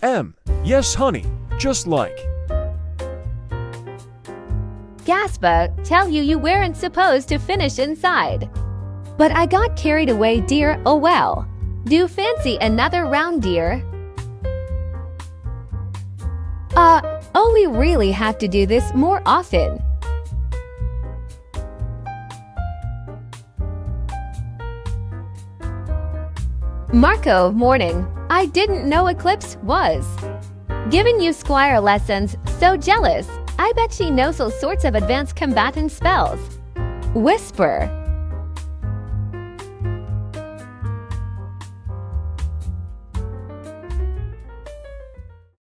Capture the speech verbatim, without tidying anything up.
M. Yes, honey, just like. Gaspa, tell you you weren't supposed to finish inside. But I got carried away, dear, oh well. Do fancy another round, dear? Uh, oh, we really have to do this more often. Marco, morning. I didn't know Eclipse was giving you Squire lessons. So jealous. I bet she knows all sorts of advanced combatant spells. Whisper.